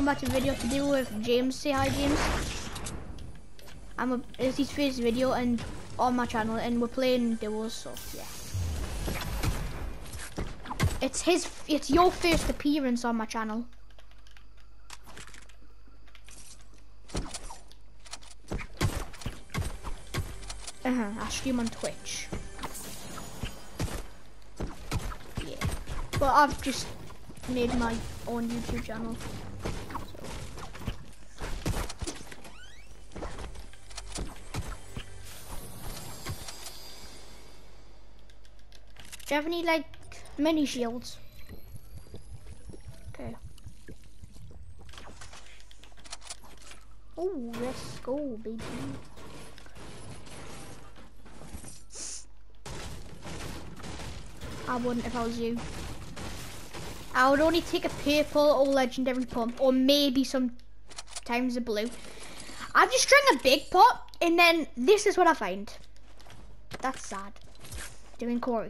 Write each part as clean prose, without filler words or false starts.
Kombat video to do with James. Say hi, James. It's his first video and on my channel, and we're playing duos. So yeah, it's your first appearance on my channel. I stream on Twitch. Yeah, but I've just made my own YouTube channel. Do you have any like mini shields? Okay. Oh, let's go, baby. I wouldn't if I was you. I would only take a purple or legendary pump, or maybe sometimes a blue. I've just drank a big pot, and then this is what I find. That's sad. Doing Corey.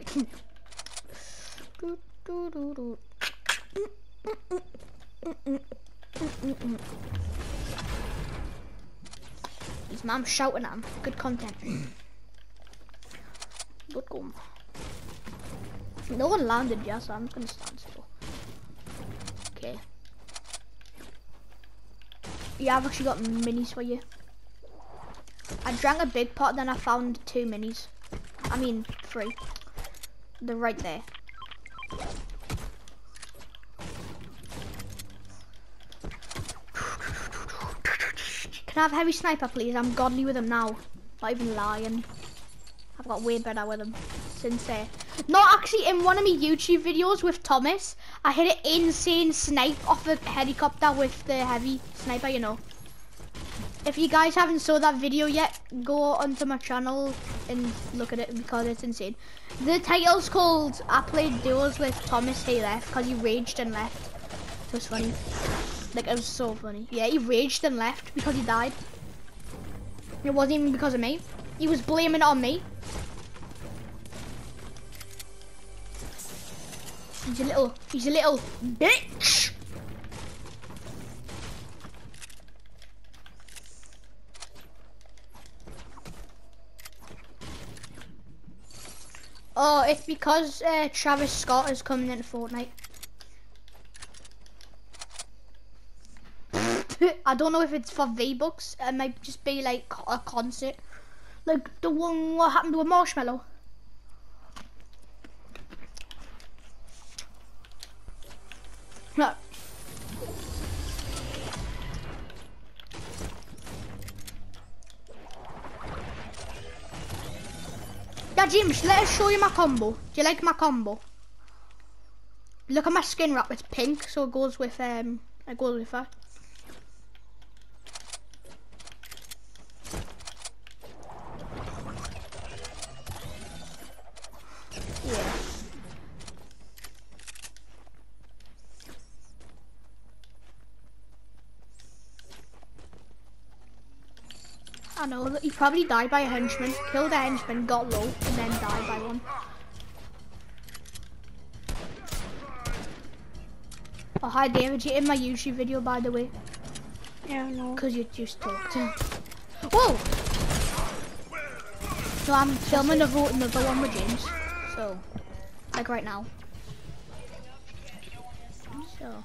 His mom's shouting at him. Good content. Good go. No one landed yet, so I'm just gonna stand still. Okay. Yeah, I've actually got minis for you. I drank a big pot, then I found 2 minis. I mean 3. They're right there. Can I have heavy sniper, please? I'm godly with him now. Not even lying. I've got way better with him since no, actually, in one of my YouTube videos with Thomas, I hit an insane snipe off a helicopter with the heavy sniper, you know. If you guys haven't saw that video yet, go onto my channel and look at it because it's insane. The title's called I Played Duos with Thomas. He left because he raged and left. It was funny. Like, it was so funny. Yeah, he raged and left because he died. It wasn't even because of me. He was blaming it on me. He's a little bitch. Oh, it's because Travis Scott is coming into Fortnite. I don't know if it's for V-Bucks. It might just be like a concert. Like the one what happened to a Marshmallow. No. Yeah, James, let us show you my combo. Do you like my combo? Look at my skin wrap, it's pink, so it goes with her. Yeah. I know that he probably died by a henchman, killed a henchman, got low, and then died by one. Oh, hi David, you're in my YouTube video, by the way. Yeah, I know. Because you just talked. Whoa! So I'm filming another one with James. So, like right now. So.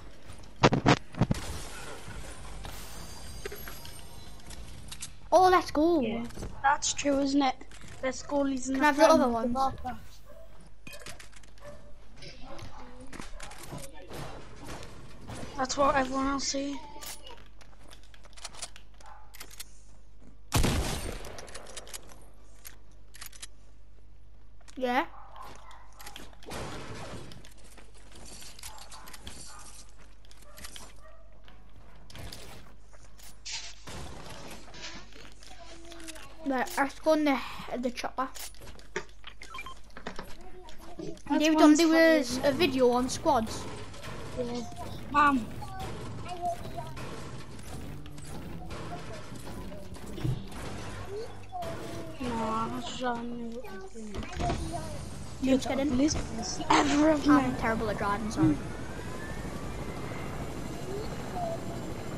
Oh, let's go. Yeah, that's true, isn't it? Let's go, Lisa. Can I have the other ones? That's what everyone will see. Yeah. Right, let's go on the chopper. David done do a video on squads. Yeah. Mom. No, You're kidding? Ever of I'm terrible at driving, sorry.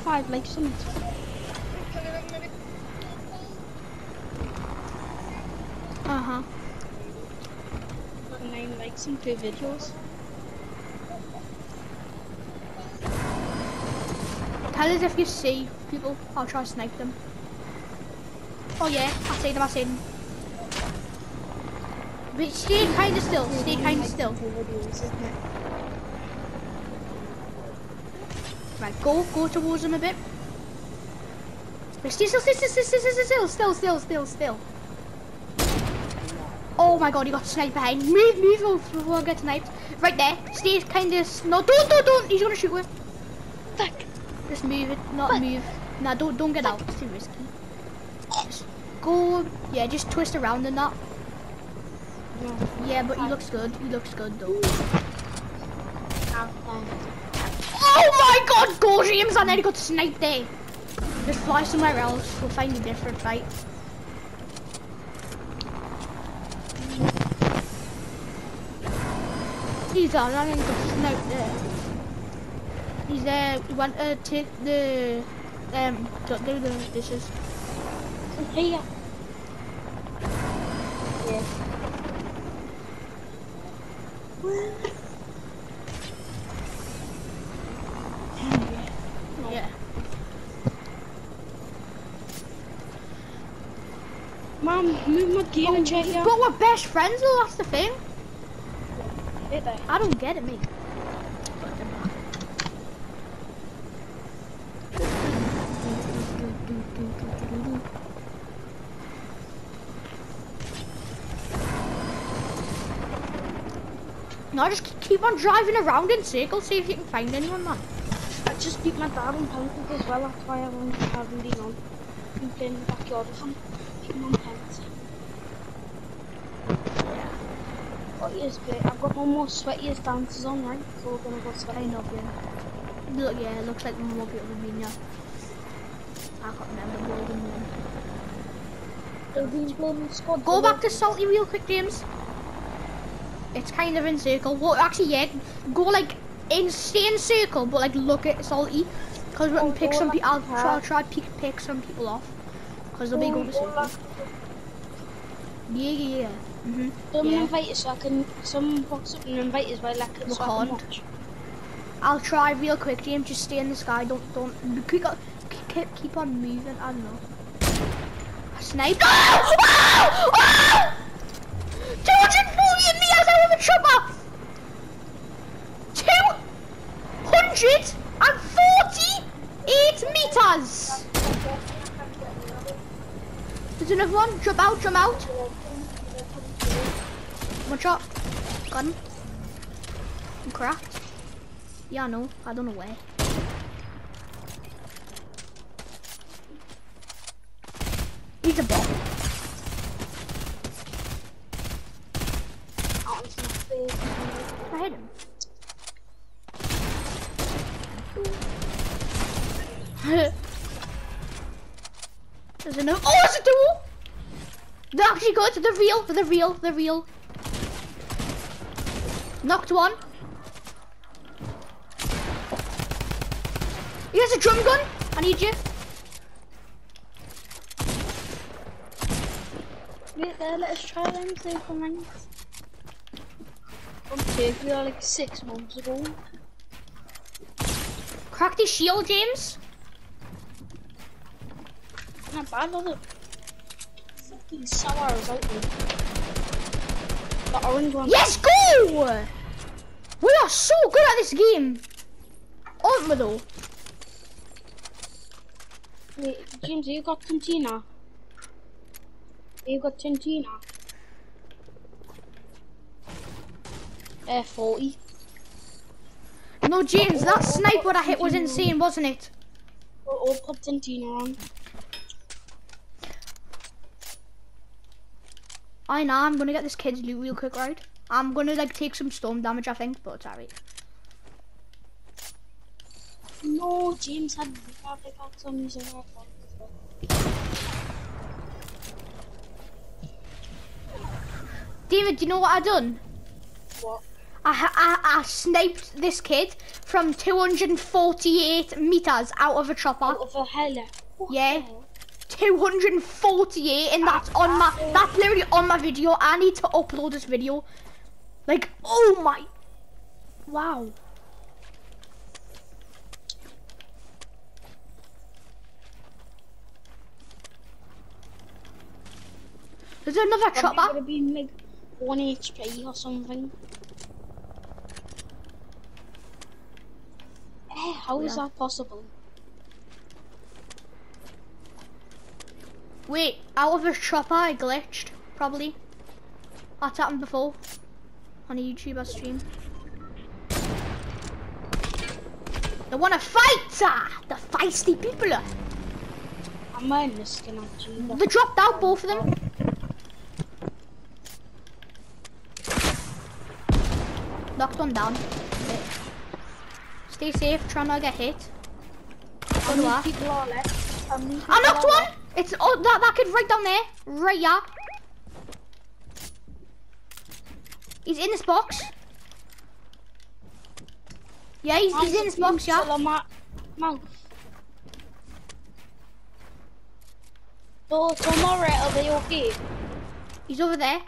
5 likes on it. Uh-huh. Got 9 likes on 2 videos. Tell us if you see people. I'll try to snipe them. Oh yeah, I see them, I see them. But stay kind of still, stay kind of still. Right, go towards them a bit. Right, stay still. Oh my god, he got sniped behind. Move before I get sniped. Right there, stay kind of, no, don't, he's gonna shoot with. Fuck. Just move it, not move. Nah, don't get out, it's too risky. Just go, yeah, just twist around and that. Yeah, but he looks good though. Oh my god, go James, and then he got sniped there. Just fly somewhere else, we'll find a different fight. He's on, and then he got sniped there. He's there, he went to take the, do the dishes. Here. Yeah. Yeah. Mom, move my game and check here. But we're best friends though, that's the thing. Right there. I don't get it, mate. No, just keep on driving around in circles, see if you can find anyone, man. I just beat my dad on penalties as well, that's why I haven't been on. I've been playing in the backyard with him. Beating on penalties. Yeah. What is great? I've got one more sweatiest dances on, right? So we're gonna go sweaty. I know, yeah. Look, yeah, it looks like more people than me, yeah. I can't remember more than one. Go back to Salty real quick, James. It's kind of in circle. Well, actually, yeah, go like stay in circle, but like look at Salty, because we can pick some people. I'll try pick some people off, because they'll be going to circle. Yeah. Don't invite us so I can. Someone pops up and invite us while I can watch. I'll try real quick, James. Just stay in the sky. Don't keep on moving. I don't know. Snipe. Oh! 240 meters out of a chopper. 248 meters. There's another one. Jump out. One shot. Got him. I'm cracked. Yeah, I know. I don't know where. He's a bot. I hit him. There's another. Oh, it's a duel! They're actually good. They're real. Knocked one. He has a drum gun. I need you. Wait there, let us try them, see if I'm nice. We are like 6 months ago. Cracked his shield, James. Not bad, was it? Fucking sour is out there. The orange one. Yes, go! We are so good at this game. Aren't we though? Wait, James, you got Cantina? You got Cantina? 40. No, James, that sniper I hit was insane, wasn't it? We'll put Cantina on. I know, I'm gonna get this kid's loot real quick, right? I'm gonna like take some storm damage, I think, but it's alright. No, James had pickaxe on his own. David, do you know what I done? What? I I sniped this kid from 248 meters out of a chopper. Out of a heli. Yeah. 248, and that's on that's literally on my video. I need to upload this video. Like, oh my, wow. There's another chopper. Would have been like 1 HP or something. How is that possible? Wait, out of a chopper I glitched, probably. That's happened before on a YouTuber stream. They wanna fight! The feisty people! I'm wearing this skin actually. They dropped out, both of them. Knocked one down. Stay safe, try not to get hit. How many people are left? I knocked one! It's that kid right down there. Right, yeah. He's in this box. Yeah, he's in this box, yeah. Mouth. So tomorrow, are they okay? He's over there.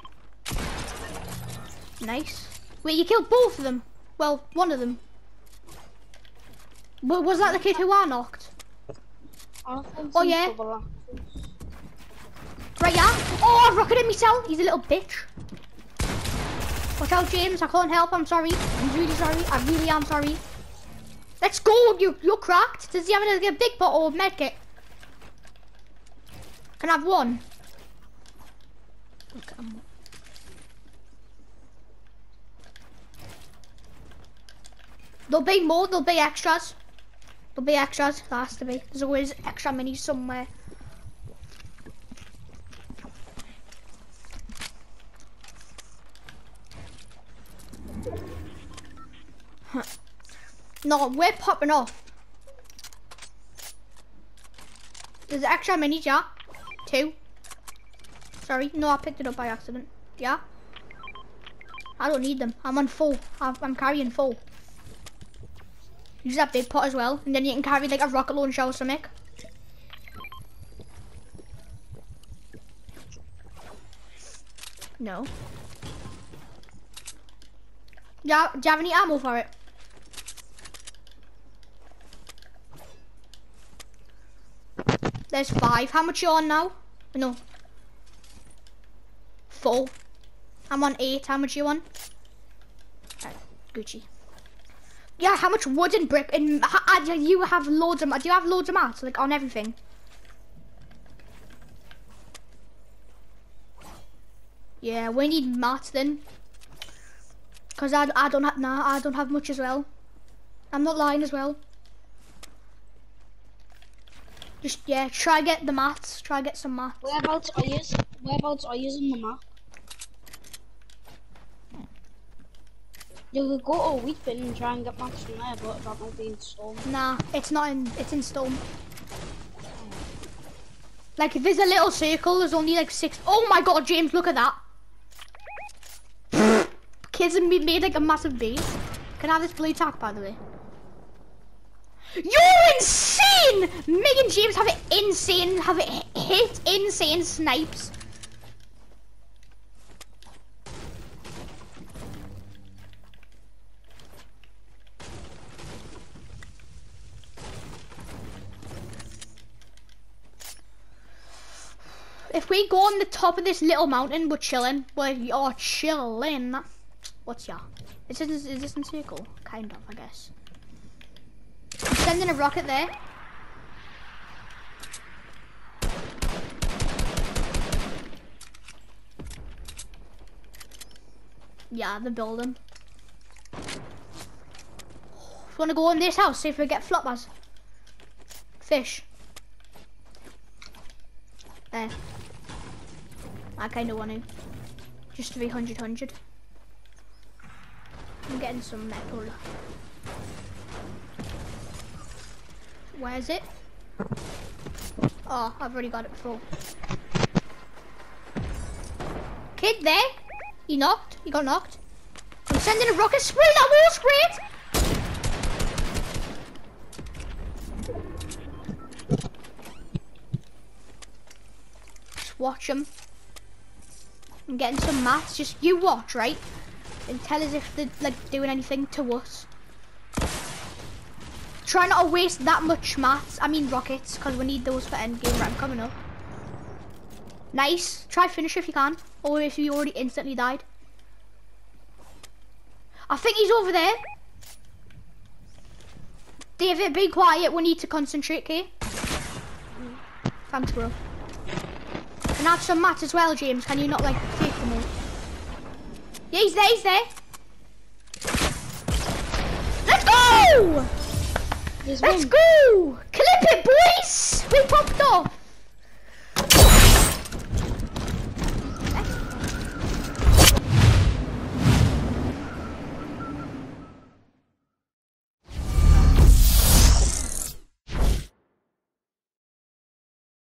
Nice. Wait, you killed both of them? Well, one of them. But was that the kid who I knocked? Oh yeah. Right, yeah. Oh, I've rocketed myself. He's a little bitch. Watch out, James. I can't help. I'm sorry. I'm really sorry. I really am sorry. Let's go. You're cracked. Does he have a big bottle of medkit? Can I have one? Okay. There'll be more. There'll be extras. There'll be extras. There has to be. There's always extra minis somewhere. No, we're popping off. There's extra minis, yeah? 2. Sorry, no, I picked it up by accident. Yeah? I don't need them. I'm on full. I'm carrying full. Use that big pot as well, and then you can carry like a rocket launcher or something. No. Yeah, do you have any ammo for it? There's 5. How much you on now? No. 4. I'm on 8. How much you on? Right, Gucci. Yeah, how much wood and brick and you have loads of? Do you have loads of mats like on everything? Yeah, we need mats then. Cause I don't have I don't have much as well. I'm not lying as well. Just yeah, try get the mats. Try get some mats. Whereabouts are you? Whereabouts are you in the map? You could go to Weeping and try and get mats from there, but that might be in Storm. Nah, it's not in. It's in Storm. Like if there's a little circle, there's only like 6. Oh my God, James, look at that. Kids have made like a massive base. Can I have this blue tack, by the way? You're insane! Me and James have it hit insane snipes. If we go on the top of this little mountain, we're chilling. You're chilling. What's ya? Is this in circle? Kind of, I guess. I'm sending a rocket there. Yeah, the building. Wanna go in this house, see if we get floppers. Fish. There. I kinda want to. Just 300. I'm getting some metal. Where is it? Oh, I've already got it full. Kid there? He knocked? He got knocked? Sending a rocket spray. That was great. Just watch them. I'm getting some mats. Just you watch, right? And tell us if they're like doing anything to us. Try not to waste that much mats. I mean rockets, because we need those for endgame. Right, I'm coming up. Nice. Try finish if you can, or if you already instantly died. I think he's over there. David, be quiet. We need to concentrate, okay? Thanks, bro. Can I have some mats as well, James? Can you not like take them all? Yeah, he's there. He's there. Let's go! Let's go! Clip it, boys! We popped off.